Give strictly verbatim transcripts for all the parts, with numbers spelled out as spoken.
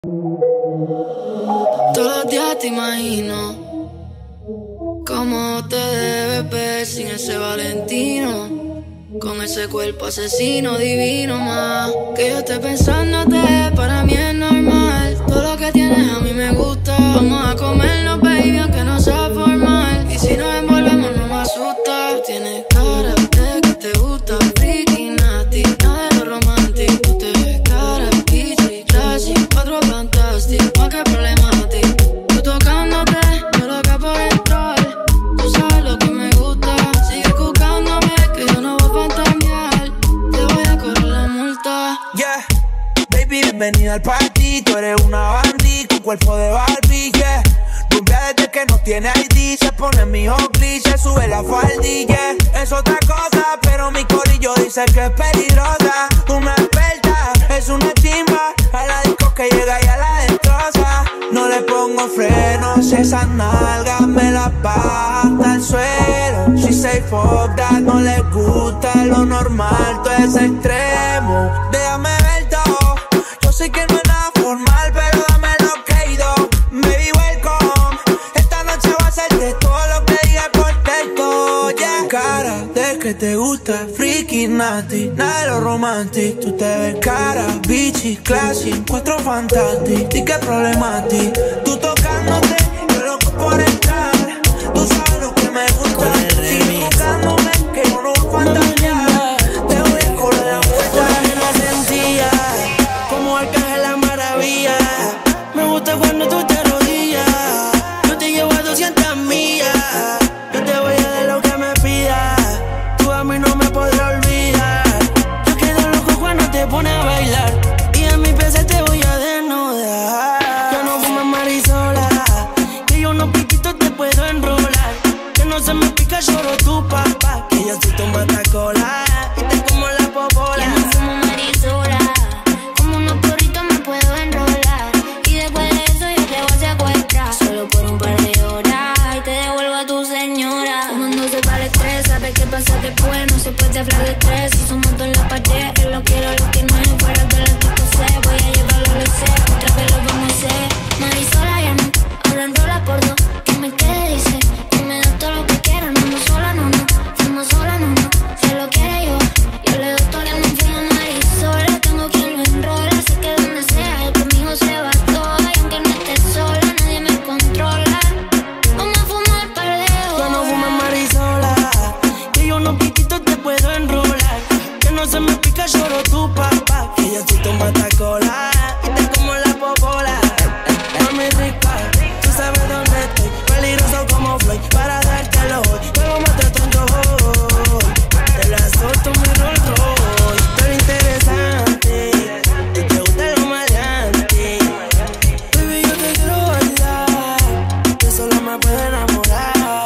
Todos los días te imagino cómo te debes ver sin ese Valentino, con ese cuerpo asesino divino más. Que yo esté pensándote, para mí es normal. Todo lo que tienes a mí me gusta. Vamos a comernos, baby, aunque no sea formal. Y si nos envolvemos no me asusta. Tú tienes cara de que te gusta, freaky, nasty, nada de lo romántico. Tú te ves cara, kitschy, classy, cuatro fantastic, más que problemático. Tú tocándote, yo loca por entrar. Tú sabes lo que me gusta. Sigue buscándome, que yo no voy a fantamear. Te voy a correr la multa. Yeah, baby, bienvenida al party. Tú eres una bandit con cuerpo de Barbie, yeah. Rubia desde que no tiene I D. Se pone mi ugly, se sube la faldilla. Es otra cosa, pero mi corillo dice que es peligrosa. Una experta, es una chimba. A la disco que llega y a la destroza. No le pongo frenos, esas nalgas me las baja hasta el suelo. She say fuck that, no le gusta lo normal, todo es extremo. Déjame ver todo, yo sé que no es nada formal, pero dame lo que he ido. Baby, welcome, esta noche va a ser de todo lo que diga por texto, yeah. Cara de que te gusta, freaky, nasty, nada de lo romantic. Tú te ves cara, bitchy, classy, cuatro fantastic, di que problemático. Tú tocándote, yo loco por entrar. Tú sabes lo que me gusta, sigue buscándome, que yo no voy a fantasear. Te voy a correr la vuelta. Una sencilla, como Arcángel la maravilla. Me gusta cuando tú te arrodillas. Yo te llevo a doscientas millas. Yo te voy a dar lo que me pidas. Tú a mí no me podrás olvidar. Yo quedo loco cuando te pones a bailar. Y en mi pieza te voy a desnudar. Yo no fumo marisola, que yo no piquito te puedo enrolar. Que no se me pica, lloro tu papá. Que yo soy tu matacola y te como la popola. Yo no fumo marisola, como unos porritos me puedo enrolar. Y después de eso yo te voy a secuestrar. Solo por un par de horas y te devuelvo a tu señora. Fumándose para el estrés, sabes qué pasa después. No se puede hablar de estrés, si somos dos en la pared. Él lo quiero, lo que no es fuera de la que sé. Voy a llevarlo a lo sé, otra vez lo vamos a hacer. Marisola ya no, ahora enrola por dos. Que me quede, dice, que me da todo lo que quiera. No, no sola, no, no, fumo sola, no, no. Se lo quiere yo, yo le doy todo. Yo no fumo marisola, tengo quien lo enrola. Sé que donde sea, él conmigo se va todo. Y aunque no esté sola, nadie me controla. Vamos a fumar par de horas. Yo no fumo marisola, que yo no piquito te puedo enrolar. Que no se me pica, lloro tu papá. Que yo soy tu matacola y te como la popola. Mami rica, tú sabes dónde estoy. Peligroso como Floyd, para dártelo hoy. Pero más te tonto hoy. Te la solto mi Rolls Royce. Pero interesante, y te gusta lo maleante. Baby, yo te quiero bailar, que solo me puede enamorar.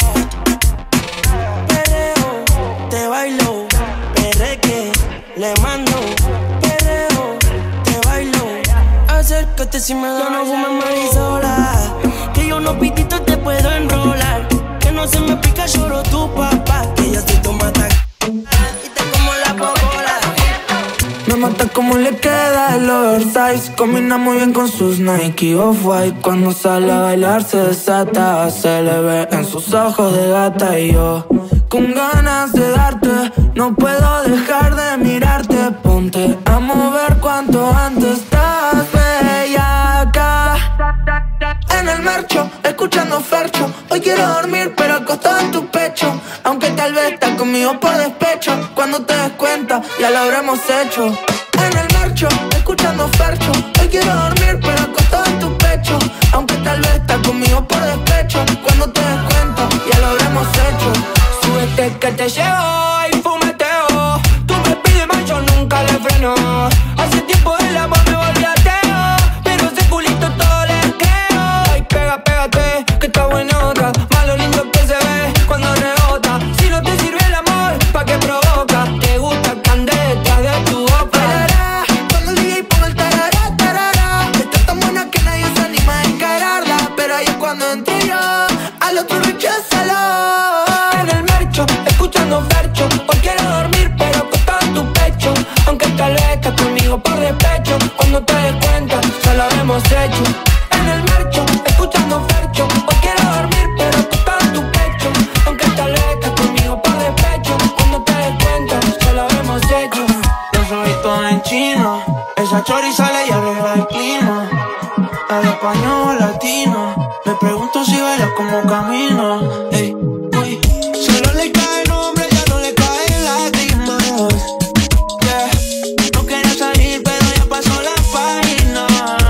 Perreo, te bailo, perreque, le mando. Perreo, te bailo, acércate si me da. Yo no fumo marisola, que yo no pitito te puedo enrolar. Que no se me pica, lloro tu papá. Que yo soy tu mata y te como la popola. Me mata como le queda el oversize. Combina muy bien con sus Nike Off-White. Cuando sale a bailar se desata. Se le ve en sus ojos de gata. Y yo con ganas de darte, no puedo dejar de mirarte. Ponte a mover cuanto antes. Estás bellaca en el marcho, escuchando Fercho. Hoy quiero dormir pero acostado en tu pecho. Aunque tal vez estás conmigo por despecho. Cuando te des cuenta ya lo habremos hecho. En el marcho, escuchando Fercho. Hoy quiero dormir pero acostado en tu pecho. Aunque tal vez estás conmigo por despecho. Cuando te des cuenta ya lo habremos hecho. Súbete que te llevo y fumeteo. Tú me pides más, yo nunca le freno. Hace tiempo el amor me volvió ateo, pero ese culito todo le creo. Ay, pega, pégate, que está buenota. Más lo lindo que se ve cuando rebota. Si no te sirve el amor, ¿pa' qué provoca? Te gusta que ande detrás de tu boca. Tarará, cuando el D J ponga el tarará, tarará. Está tan buena que nadie se anima a encararla. Pero ahí es cuando entré yo, al otro recházalo. En el marcho, escuchando Fercho. Hoy quiero dormir pero acostado en tu pecho. Aunque tal vez estás conmigo por despecho. Cuando te des cuenta, ya lo hemos hecho. techo, en el marcho, escuchando Fercho. Hoy quiero dormir, pero tú estás en tu pecho. Aunque te alejes conmigo por despecho, cuando te des cuenta, ya lo hemos hecho. Los ojitos en chino, esa chori sale y arregla el clima. Al español latino, me pregunto si baila como camino. Ey, uy, solo le cae el nombre, ya no le caen lágrimas. Yeah, no quería salir, pero ya pasó la página.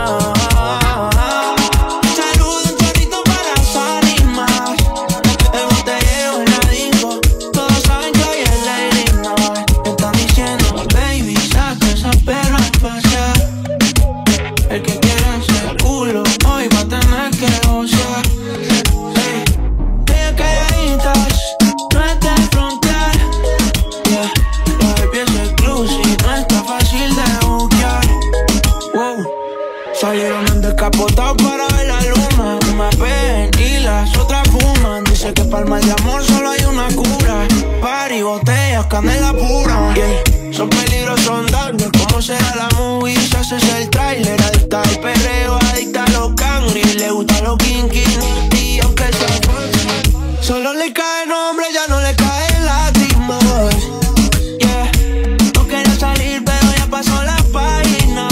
Saludo un chorrito para las ánimas. El botellero en la disco, todos saben que hoy es Lady Night. Me están diciendo, baby, saca esa perra a pasear. El que quiera ese culo, hoy va a tener que gozar. Hey, ella calladitas, no es de frontear. Yeah, la baby es exclusive, no está fácil de buquear. Wow, salieron en descapotado para ver la luna. Una ven y las otras fuman. Dice que para el mal de amor solo hay una cura. Party, botellas, canela pura. Yeah, son peligrosos andando. ¿Cómo será la movie? Si haces el trailer. Adicta al perreo, adicta a los cangri. Le gusta los kinky. Y aunque sea falso, solo le cae nombre, ya no le caen lágrimas. Yeah, no quería salir, pero ya pasó la página.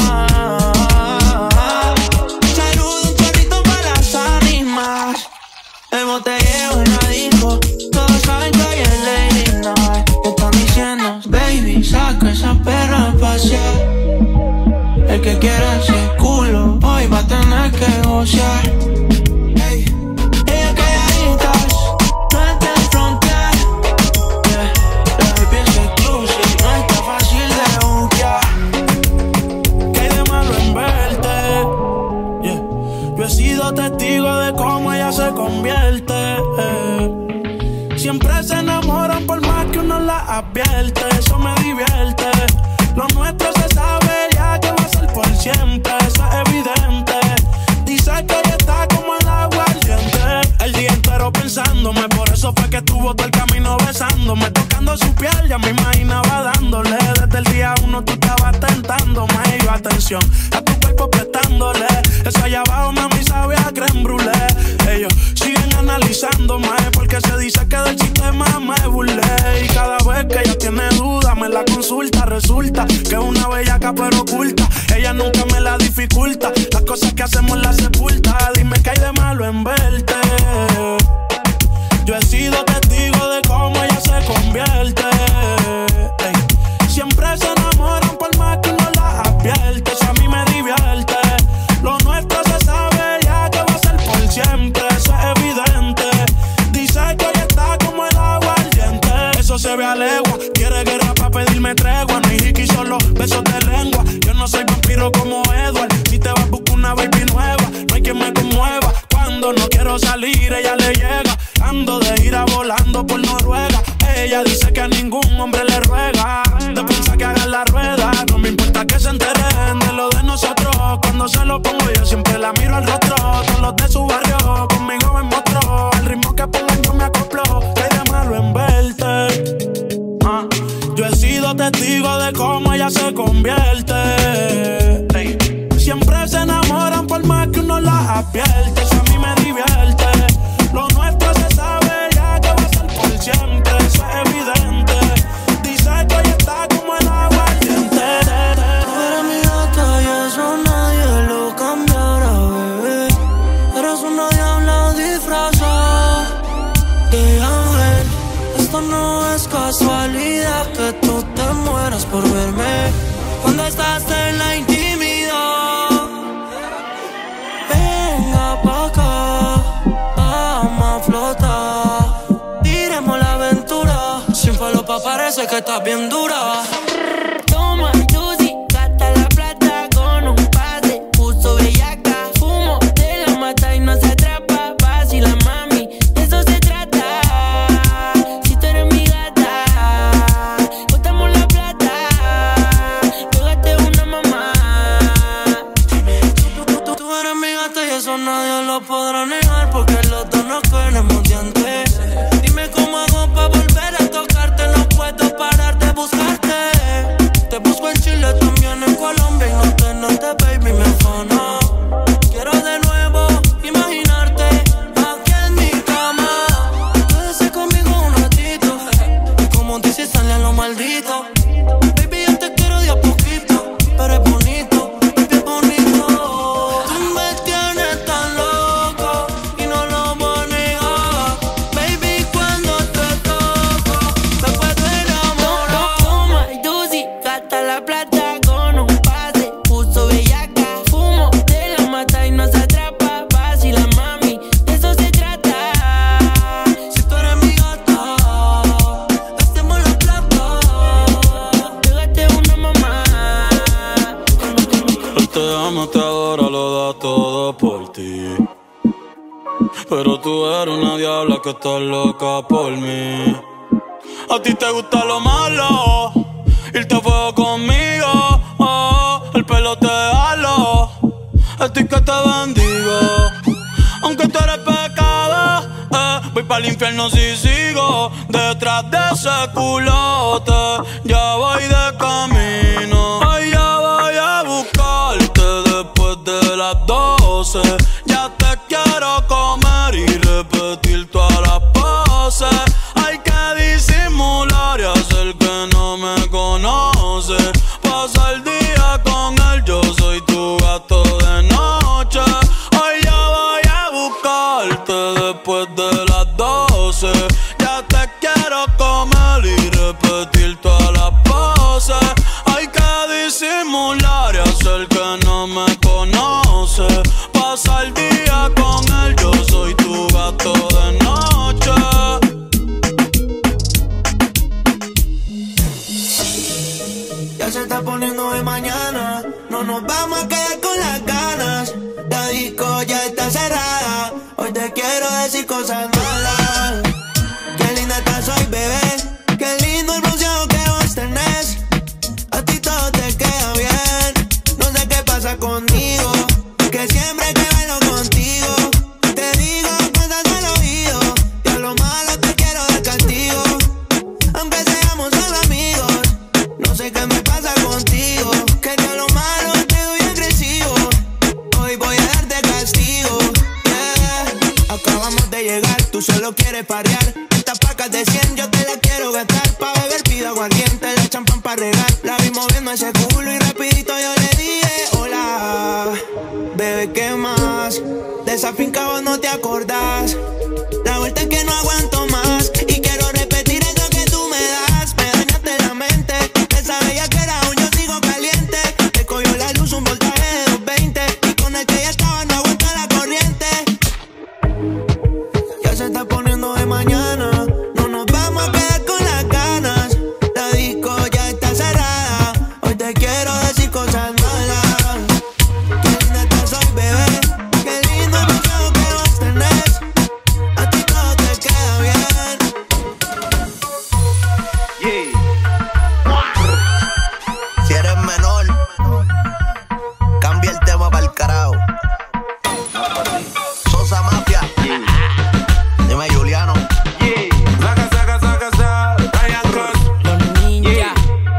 Saludo un chorrito para las ánimas. El botellero en la disco, todos saben que hoy es Lady Night. ¿Qué están diciendo? Baby, saca esa perra a pasear. El que quiera ese culo, hoy va a tener que gozar. Hey, ella calladitas, no es de frontear. Yeah, la baby es exclusive, no está fácil de buquear. ¿Qué hay de malo en verte? Yeah. Yo he sido testigo de cómo ella se convierte. eh. Siempre se enamoran por más que uno la advierte. Eso me divierte. Lo nuestro se sabe ya que va a ser por siempre. Eso es evidente. Dice que ella está como el agua ardiente. El día entero pensándome. Por eso fue que estuvo todo el camino besándome. Tocando su piel, ya me imaginaba dándole. Desde el día uno tú estabas tentándome. Y yo, atención, a tu cuerpo prestándole. Eso allá abajo, mami, sabe a creme brûlée. Ellos siguen analizándome. Porque se dice que del sistema me burlé. Y cada vez que ella tiene duda, me la consulta. Resulta que es una bellaca pero oculta. Ella nunca me la dificulta. Las cosas que hacemos las sepulta. Dime qué hay de malo en verte. Yo he sido testigo de cómo ella se convierte. Ey. Siempre se enamoran por más que uno la advierte. Eso a mí me divierte. Lo nuestro se sabe ya que va a ser por siempre. Eso es evidente. Dice que ella está como el agua ardiente. Eso se ve a legua. Quiere guerra pa' pedirme tregua. No hay hiki, solo besos de lengua. Yo no soy vampiro como Edward. Si te vas, busca una baby nueva. No hay quien me conmueva. Cuando no quiero salir, ella le llega. Ando de gira volando por Noruega. Ella dice que a ningún hombre le ruega. De piensa que haga la rueda. No me importa que se enteren de lo de nosotros. Cuando se lo pongo yo siempre la miro al rostro. Todos los de su barrio conmigo me mostró. Al ritmo que pongan yo me acoplo. Que hay de malo en verte. Ah, yo he sido testigo de cómo ella se convierte. Siempre se enamoran por más que uno la advierte. Eso a mí me divierte. Lo nuestro se sabe ya que va a ser por siempre. Eso es evidente. Dice que ella está como el agua ardiente. Tú eres mi gata y eso nadie lo cambiará, bebé. Eres una diabla disfrazada de ángel. Esto no es casualidad que tú te mueras por verme cuando estás en la intimidad. Venga pa' acá, vamos a flotar. Tiremos la aventura. Sin falopa parece que estás bien dura. Toma, Tusi, gasta la plata con un pase. Puso bellaca, fumo de la mata y no se atrapa. Vacila, mami, de eso se trata. Si tú eres mi gata, botamos la plata. Pégate una mamá. Tú, tú, tú eres mi gata y eso nadie lo podrá negar. Porque los dos nos queremos dientes. Dime cómo hago pa' volver a tocarte. No puedo parar de buscarte. Te busco en Chile, también en Colombia. Y no te notes, baby, me afana. Quiero todo por ti. Pero tú eres una diabla que está loca por mí. A ti te gusta lo malo, irte a fuego conmigo, oh, el pelo te halo, a ti que te bendigo. Aunque tú eres pecado, eh, voy pa'l infierno si sigo detrás de ese culote. Ya voy de camino, ay, ya voy a buscarte después de las doce. Ya te quiero comer y repetir todas las poses. Hay que disimular y hacer que no me conoce. Pasa el día con él, yo soy tu gato de noche. Hoy ya voy a buscarte después de las doce. Ya te quiero comer y repetir todas las poses. Hay que disimular y hacer que no me conoce. Pasa el día con él, yo soy tu gato de noche. Ya se está poniendo de mañana, no nos vamos a quedar con las ganas. La disco ya está cerrada, hoy te quiero decir cosas malas. Qué linda estás hoy, bebé, qué lindo el bronceado que vos tenés. A ti todo te queda bien, no sé qué pasa conmigo, que siempre que bailo contigo te digo cosas al oído. Y a lo malo te quiero dar castigo, aunque seamos solo amigos. No sé qué me pasa contigo, que de lo malo te doy agresivo. Hoy voy a darte castigo, yeah. Acabamos de llegar, tú solo quieres parrear. Estas pacas de cien yo te las quiero gastar. Pa' beber pido aguardiente, la champán pa' regar. La vi moviendo ese culo y rapidito yo le dije hola. Bebé, ¿qué más? De esa finca vos no te acordás. La vuelta es que no aguanto más y quiero repetir eso que tú me das. Me dañaste la mente, esa bella que era un yo sigo caliente. Te cogió la luz un voltaje de doscientos veinte y con el que ya estaba no aguanta la corriente. Ya se está poniendo de mañana, no nos vamos a quedar con las ganas. La disco ya está cerrada, hoy te quiero decir cosas malas. Qué linda estás hoy, bebé, qué lindo el bronceado que vos tenés. A ti todo te queda bien. Si eres menor, cambia el tema para el carajo. Sosa Mafia, dime Juliano. Saca, saca, saca, saca, Ryan Cross. Los ninja.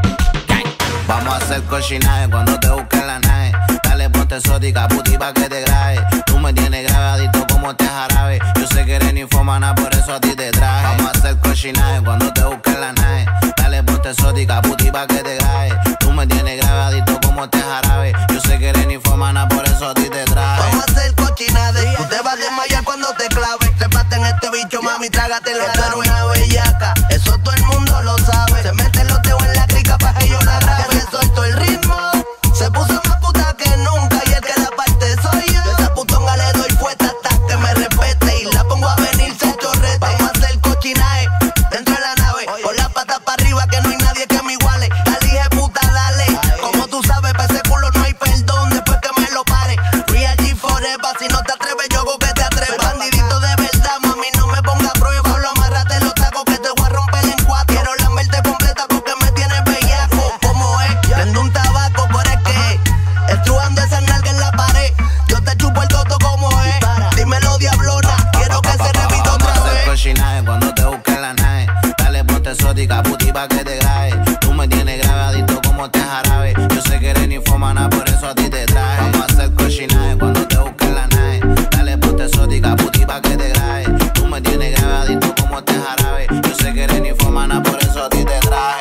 Vamos a hacer cochinaje cuando te busquen la nave. Dale, ponte exótica, puti, pa' que te grabe. Tú me tienes grabadito como este jarabe. Yo sé que eres ninfomana, por eso a ti te traje. Vamos a hacer cochinaje cuando te busquen la nave. Dale, ponte exótica, puti, pa' que te grabe. Tú me tienes grabadito como este jarabe. Yo sé que eres ninfomana, por eso a ti te traje. Vamos a hacer cochinaje, tú te vas a desmayar cuando te clave. Trépate en este bicho, mami, trágatelo. Tú eres una bellaca, eso todo el mundo lo sabe. Se meten los dedos en la crica pa' que yo la grabe. Que suelto el ritmo, se puso más puta que nunca. Y el que la parte soy yo. Yo esa putonga le doy fuerza hasta que me respete. Y la pongo a venir sin chorrete. Vamos a hacer cochinaje dentro de la nave, con las patas para arriba que no hay nadie que me iguale. Dale, hija puta, dale. Como tú sabes, pa' ese culo no hay perdón después que me lo pare. Real G forever, si no te atreves yo hago que te atrevas. Bandidito de verdad, mami, no me ponga a prueba. Solo amárrate los tacos que te voy a romper en cuatro. Quiero lamberte completa porque me tienes bellaco. ¿Cómo es? Prendo un tabaco, por el que estrujando esa nalga en la pared. Yo te chupo el toto como es. Dímelo, diablona, quiero que se repita otra Vamos a hacer vez. cochinaje cuando te busquen la nave. Dale, ponte exótica, puti, pa' que te grabe. Tú me tienes grabadito como este jarabe. Yo sé que eres ninfomana, por eso a ti te traje. Vamos a hacer cochinaje cuando te busquen la nave. Dale, ponte exótica, puti, pa' que te grabe. Tú me tienes grabadito como este jarabe. Yo sé que eres ninfomana, por eso a ti te traje.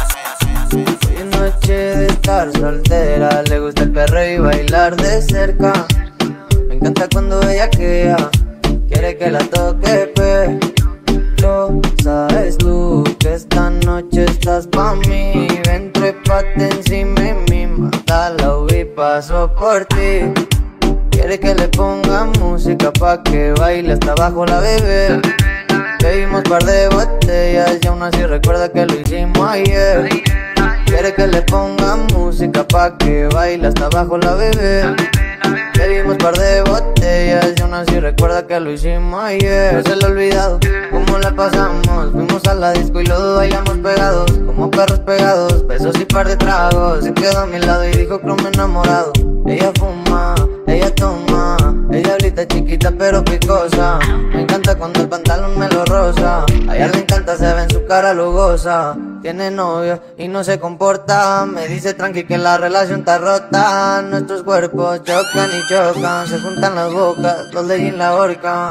Hoy noche de estar soltera, le gusta el perreo y bailar de cerca. Me encanta cuando ella queda, quiere que la toque, pero sabes tú que esta noche estás pa' mí. Ven, trépate encima de mí, mátala y paso por ti. Quiere que le ponga música pa' que baile hasta abajo la bebé. Bebimos par de botellas y aún así recuerda que lo hicimos ayer. Quiere que le ponga música pa' que baile hasta abajo la bebé. Bebimos par de botellas y aún así recuerda que lo hicimos ayer. No se le ha olvidado cómo la pasamos. Fuimos a la disco y los bailamos pegados, como perros pegados, besos y par de tragos. Se quedó a mi lado y dijo que me he enamorado. Ella fuma, ella toma, ella ahorita chiquita pero picosa. Me encanta cuando el pantalón me lo rosa. A ella le encanta, se ve en su cara lugosa. Tiene novio y no se comporta. Me dice tranqui que la relación está rota. Nuestros cuerpos chocan y chocan. Se juntan las bocas, los de jean la ahorcan.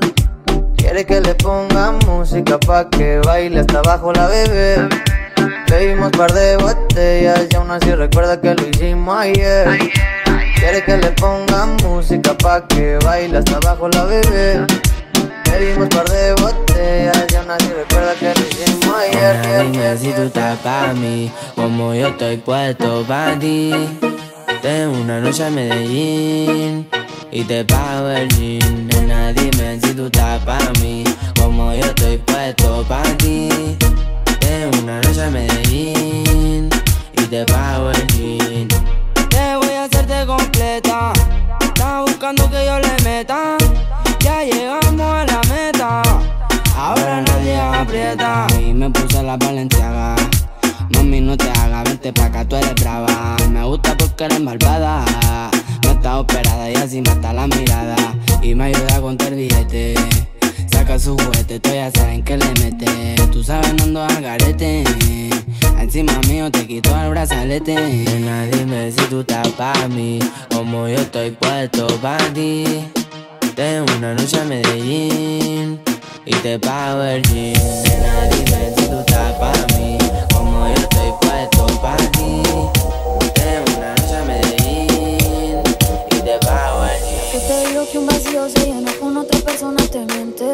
Quiere que le ponga música pa' que baile hasta abajo la bebé. Bebimos par de botellas y aún así recuerda que lo hicimos ayer. Quiere que le ponga música pa' que baile hasta abajo la bebé. Bebimos par de botellas y aún así recuerda que lo hicimos ayer. Nena, dime si tú estás pa' mí, como yo estoy puesto pa' ti. Tengo una noche a Medellín y te pago el jean. Nena, dime si tú estás pa' mí, como yo estoy puesto pa' ti. Tengo una noche a Medellín y te pago el jean. Te voy a hacerte completa. Estás buscando que yo le meta. Ya llegamos a la meta. Ahora nadie aprieta. Y me puse la Balenciaga. Mami, no te hagas, vente pa' acá, tú eres brava. Me gusta porque eres malvada. No estás operada y así mata la mirada. Y me ayuda a contar billete. Saca su juguete, tú ya saben que le mete. Tú sabes, no ando al garete. Encima mío te quito el brazalete. Nena, dime si tú estás pa' mí, como yo estoy puesto pa' ti. Tengo una noche a Medellín y te pago el jean. Nena, dime si tú estás pa' mí, como yo estoy puesto pa' ti. Tengo una noche a Medellín y te pago el jean. Que te digo que un vacío se llena con otra persona, te miente.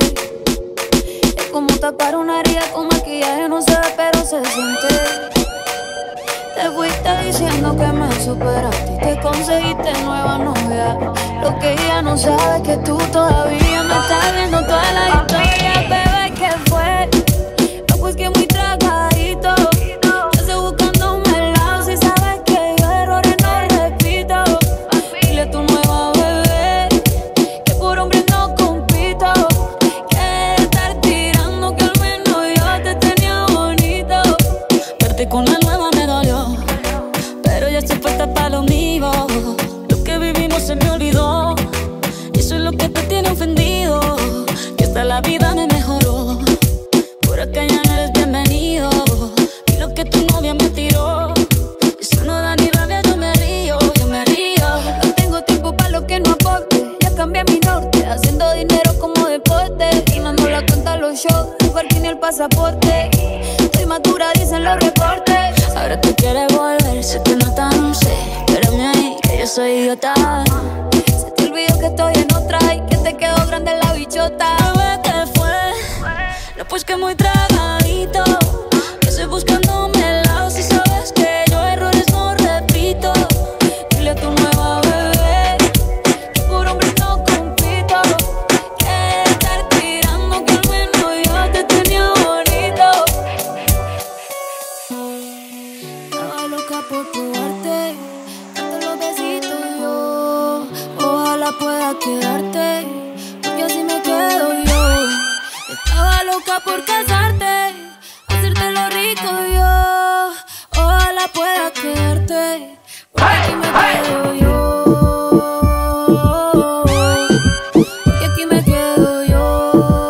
Es como tapar una herida con maquillaje, no se ve pero se siente. Te fuiste diciendo que me superaste y te conseguiste nueva novia. Lo que ella no sabe es que tú todavía me estás viendo toda la historia. Bebé, ¿qué fue? No, pues que muy tragadito. Yo estoy buscándome el lado. Si sabes que yo errores no repito. Dile a tu nueva bebé que por hombre no compito. Que estar tirando que al menos yo te tenía bonito. Verte con la nueva me dolió, pero ya estoy puesta para lo mío. Lo que vivimos se me olvidó y eso es lo que te tiene ofendido. Que hasta la vida me mejoró. Por acá ya no eres bienvenido. Y lo que tu novia me tiró, eso no da ni rabia, yo me río, yo me río. No tengo tiempo para lo que no aporte. Ya cambié mi norte, haciendo dinero como deporte. Y no ando la cuenta los shows, el parking y el pasaporte. Estoy madura, dicen los reportes. Ahora tú quieres volver, se te nota, no sé. Espérame ahí, que yo soy idiota. Se te olvidó que estoy en otra y que te quedó grande la bichota. Bebé, ¿qué fue? No, pues que muy tragadito. Que estoy buscándome el lado. Si sabes que yo errores no repito. Dile a tu nueva bebé que por hombre no compito. Que estar tirando que al menos yo te tenía bonito. Estaba loca por probarte, darte los besitos yo. Ojalá pueda quedarte, porque así me quedo yo. Estaba loca por casarte, hacerte lo rico yo. Ojalá pueda quedarte, porque aquí me quedo yo. Porque aquí me quedo yo.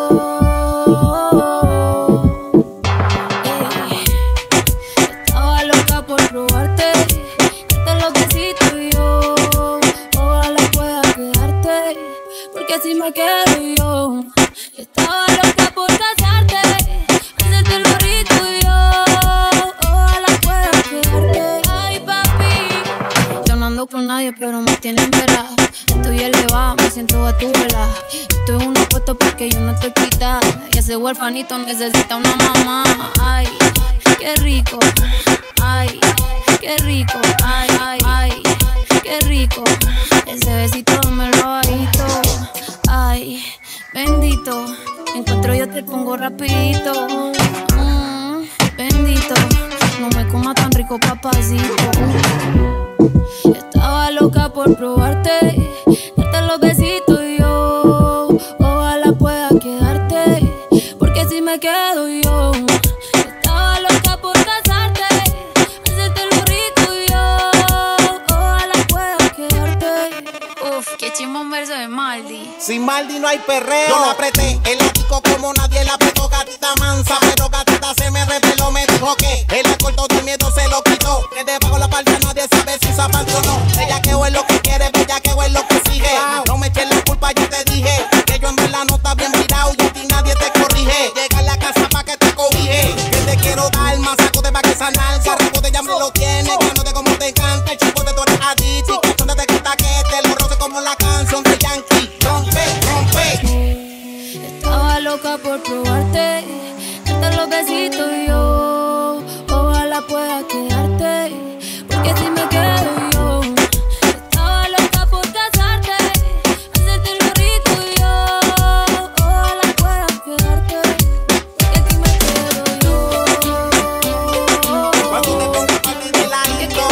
Ey. Estaba loca por probarte, darte los besitos yo. Ojalá pueda quedarte, porque así me quedo yo. Estaba loca por casarte, hacerte lo rico yo. Ojalá pueda quedarte. Ay, papi, yo no ando con nadie, pero me tienen verá. Estoy elevada, me siento a tu vela. Estoy en uno puesto porque yo no estoy quitada. Y ese huerfanito necesita una mamá. Ay, qué rico. Ay, qué rico. Ay, ay, ay, qué rico. Ese besito me lo bajito. Ay, bendito, encuentro yo te pongo rapidito. Mm, bendito, no me coma tan rico, papacito. Estaba loca por probarte, darte los besitos y yo ojalá pueda quedarte, porque si me quedo yo. Estaba loca por casarte, hacerte lo rico y yo ojalá pueda quedarte. Uf, qué chimbo un verso de Maldi. Sin Maldi no hay perreo. Yo la apreté, el ático como nadie la apretó, gatita mansa, pero gatita se me reveló, me dijo que el alcohol todo el miedo se lo quitó, que debajo la palma nadie sabe si zapato o no. Ella que es lo que quiere, bella que es lo que sigue. No me eches la culpa, yo te dije que yo en verdad no está bien mirado y a ti nadie te corrige. Llega a la casa pa' que te cobije, que te quiero dar más saco de pa' que sanar. Carraco de ya me lo tiene, que no te como te encanta. El chico de tu eres adicto y que donde te quita que te lo roce como la canción de Yankee. Rompe, rompe. Estaba loca por probarte, darte los besitos y yo ojalá pueda quedarte, porque si me quedo yo. Estaba loca por casarte, hacerte lo rico y yo ojalá pueda quedarte, porque si me quedo yo. Cuando te pongo parte del ladito,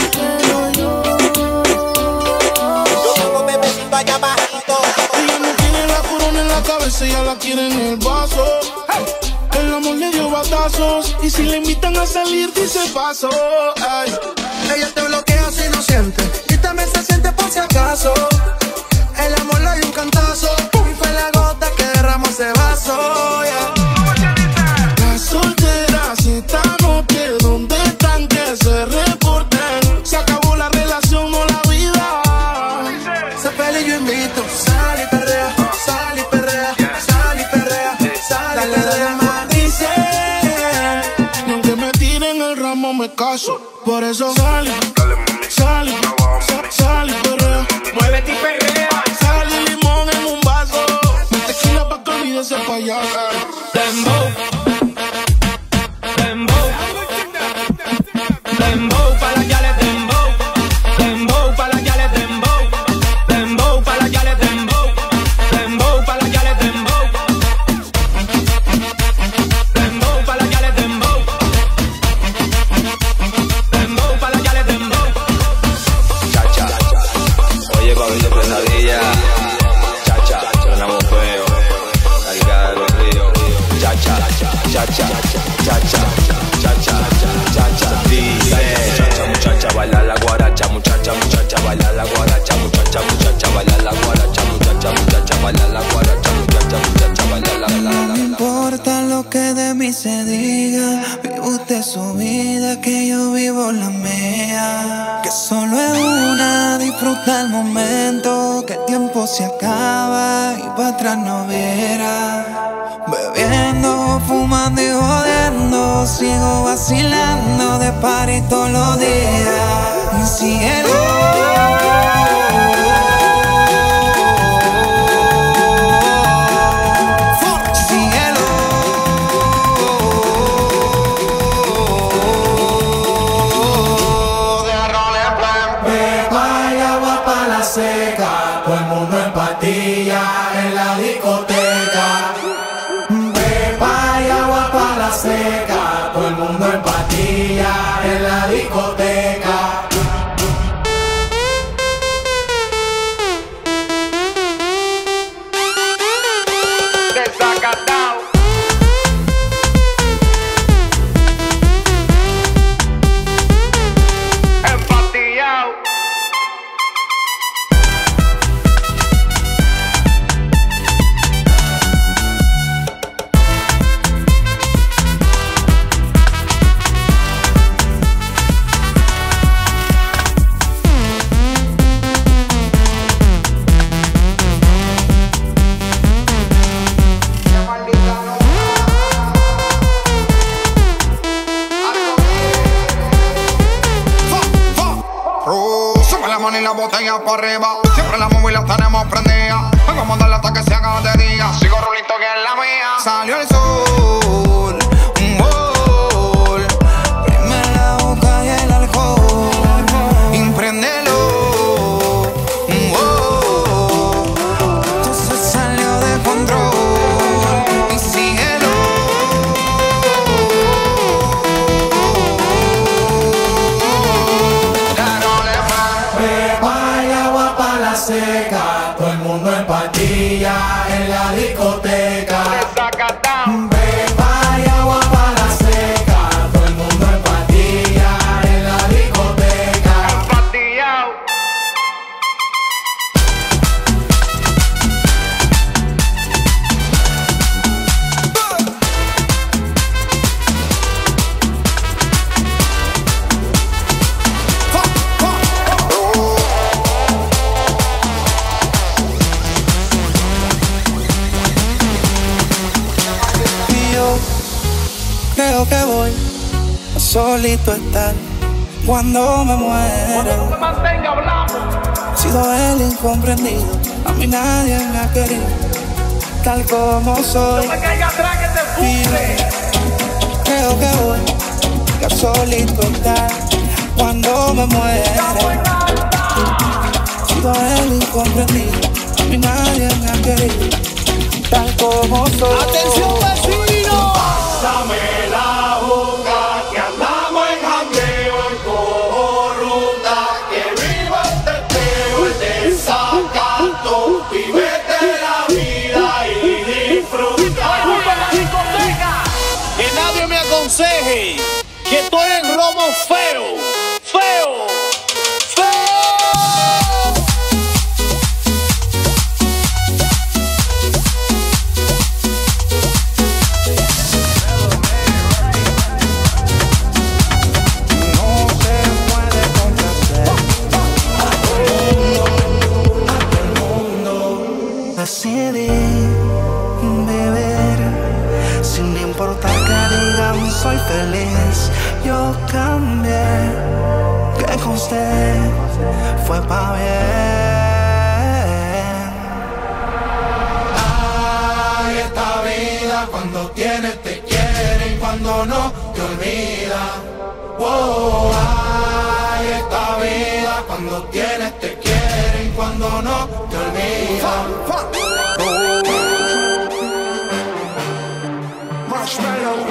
yo tengo bebecito allá bajito. Ella no tiene la corona en la cabeza, ella la quiere en el vaso. El amor le dio batazos y si le invitan a salir dice paso. Ay. Ella te bloquea si no siente y también se siente por si acaso. El amor le dio un cantazo y fue la gota que derramó ese vaso. Yeah. Las solteras estamos que donde están que se reporten. Se acabó la relación, no la vida. Se pelea y yo invito, sal y perrea, sal y perrea, sal y perrea, sal y perrea. Me caso, por eso sale, sale, sale y perrea. Muévete y perrea. Sal y limón en un vaso. Me tequila pa' que olvide ese payaso. Dembow, dembow, dembow pa' las yales, dembow, dembow pa' las yales, dembow, dembow pa' las yales, dembow, dembow pa' las yales, dembow, dembow pa' las yales, dembow. Oye, pa' de pesadilla, chacha, sonamos feo, cargada de los ríos, chacha, chacha, chacha, chacha, chacha, dice, chacha, muchacha, baila la guaracha, muchacha, muchacha, baila la guaracha, muchacha, muchacha, baila la guaracha, muchacha, muchacha, baila la guaracha, muchacha, muchacha, baila la guaracha. No importa lo que de mí se diga, vive usted su vida, que yo vivo la mía. Que solo es una, disfruta el momento, que el tiempo se acaba y para atrás no verá. Bebiendo, fumando y jodiendo, sigo vacilando de party todos los días. Mi cielo. Seca, todo el mundo en patilla en la discoteca. Pepa y agua para la seca, todo el mundo en patilla en la discoteca. Desacatao. Empatillao. Y la botella por arriba, siempre la móvil la tenemos prendida. Vengo a mandarla hasta que se haga de día. Sigo rulito que es la mía. Salió el sol, un gol. Prime la boca y el alcohol. Impréndelo, un gol. Todo se salió de control. Y síguelo. Carole, pastillas en la discoteca. Beba y agua para la seca. Todo el mundo en pastillas en la discoteca. Empastillao. Creo que voy a solito estar cuando me muera. Cuando me mantenga hablando. He sido el incomprendido, a mí nadie me ha querido tal como soy. No me caiga atrás que te fume. Creo que voy a solito estar cuando me muera. He sido el incomprendido, a mí nadie me ha querido tal como soy. ¡Atención, vecino! Pásame la boca, que andamos en jangueo, en cojo ruta, que viva el teteo, el desacato, vivete la vida y disfruta. Que nadie me aconseje que estoy en robo feo, feo, feo. Decidí beber sin importar que digan soy feliz. Yo cambié, que con usted fue pa' bien. Ay, esta vida cuando tienes te quieren, cuando no te olvida. Oh, ay, esta vida cuando tienes te quieren, cuando no te olvida. Marshmallow.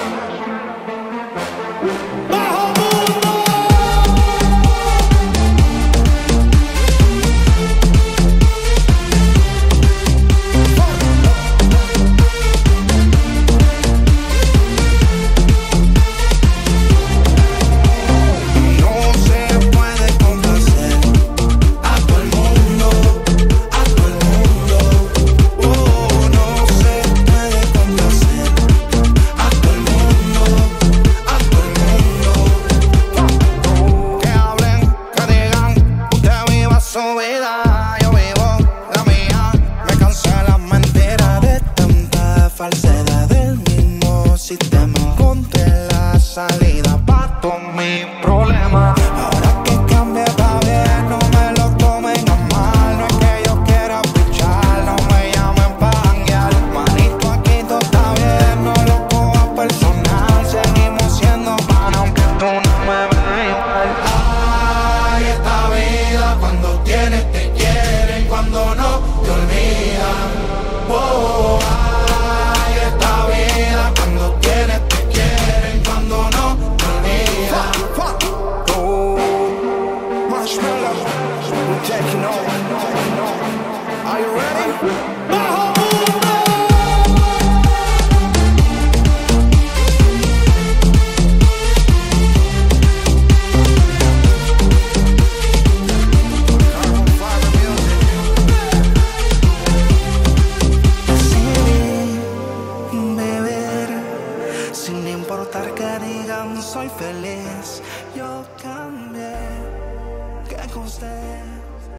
Falsedad del mismo sistema. Encontré la salida pa' todos mis problemas. Ahora que cambié pa' bien, no me lo tomen a mal. No es que yo quiera pichar, no me llamen pa' janguear. Manito, aquí todo está bien, no lo cojas personal. Seguimos siendo pan aunque tú no me veas igual. Ay, esta vida cuando tienes te quieren, cuando no te olvidan. Oh, cuando tienes te quieren, cuando no te olvidan. Oh, Marshmallow, we're taking over. Are you ready?